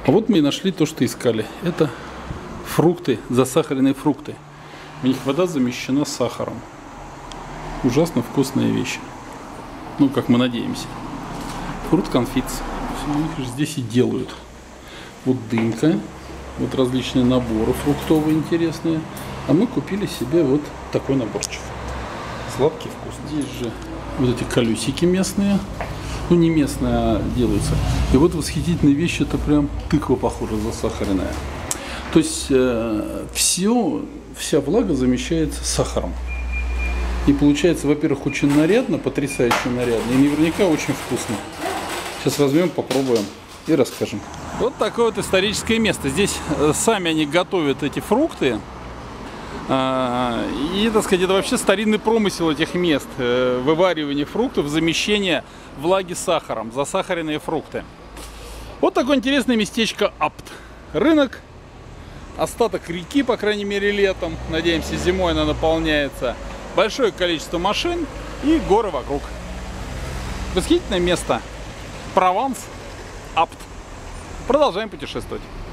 А вот мы и нашли то, что искали. Это фрукты, засахаренные фрукты. В них вода замещена сахаром. Ужасно вкусная вещь. Ну, как мы надеемся. Фрукт конфитс. У них же здесь и делают. Вот дынка. Вот различные наборы фруктовые интересные. А мы купили себе вот такой наборчик. Сладкий вкус. Здесь же вот эти колесики местные. Ну, не местные, а делаются. И вот восхитительная вещь, это прям тыква, похоже, засахаренная. То есть вся влага замещается сахаром. И получается, во-первых, очень нарядно, потрясающе нарядно. И наверняка очень вкусно. Сейчас возьмем, попробуем и расскажем. Вот такое вот историческое место. Здесь сами они готовят эти фрукты. И, так сказать, это вообще старинный промысел этих мест. Вываривание фруктов, замещение влаги сахаром, засахаренные фрукты. Вот такое интересное местечко Апт. Рынок, остаток реки, по крайней мере, летом. Надеемся, зимой она наполняется. Большое количество машин и горы вокруг. Восхитительное место. Прованс, Апт. Продолжаем путешествовать.